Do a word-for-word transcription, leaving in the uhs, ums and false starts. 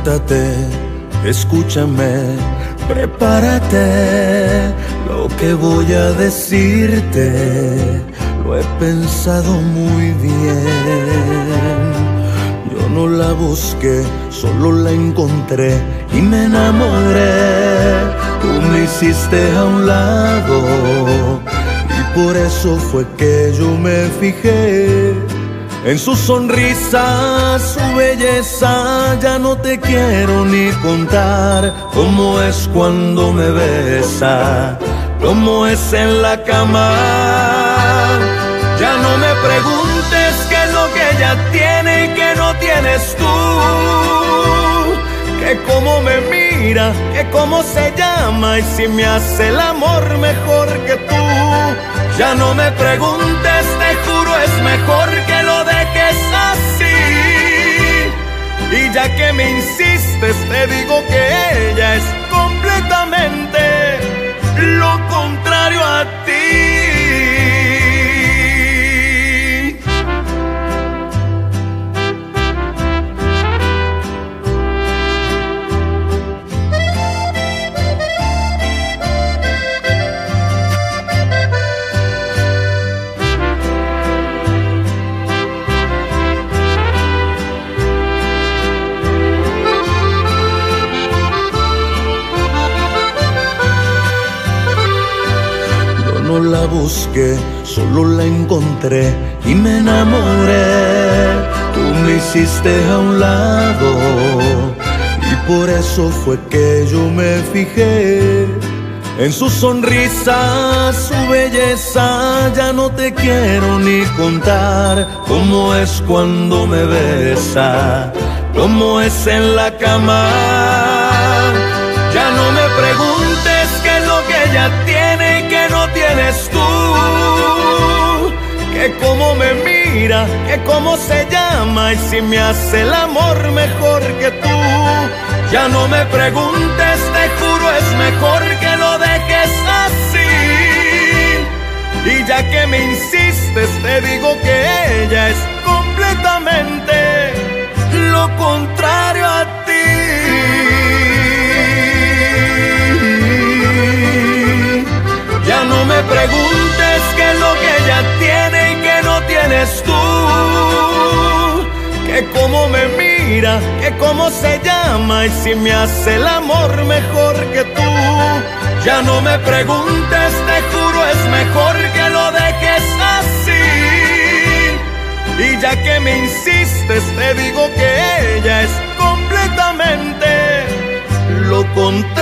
siéntate, escúchame, prepárate. Lo que voy a decirte lo he pensado muy bien. Yo no la busqué, solo la encontré y me enamoré. Tú me hiciste a un lado y por eso fue que yo me fijé en su sonrisa, su belleza. Ya no te quiero ni contar cómo es cuando me besa, cómo es en la cama. Ya no me preguntes qué es lo que ella tiene y que no tienes tú, que cómo me mira, que cómo se llama y si me hace el amor mejor que tú. Ya no me preguntes, te juro es mejor que lo dejes así. Y ya que me insistes, te digo que ella es completamente lo contrario a ti. No la busqué, solo la encontré y me enamoré. Tú me hiciste a un lado y por eso fue que yo me fijé en su sonrisa, su belleza. Ya no te quiero ni contar cómo es cuando me besa, cómo es en la cama. Ya no me preguntes qué es lo que ella tiene y que no tienes tú, que cómo me mira, que cómo se llama y si me hace el amor mejor que tú. Ya no me preguntes, te juro es mejor que lo dejes así. Y ya que me insistes, te digo que ella es completamente lo contrario a ti. Ya no me preguntes qué es lo que ella tiene y que no tienes tú, que cómo me mira, que cómo se llama y si me hace el amor mejor que tú. Ya no me preguntes, te juro es mejor que lo dejes así. Y ya que me insistes, te digo que ella es completamente lo contrario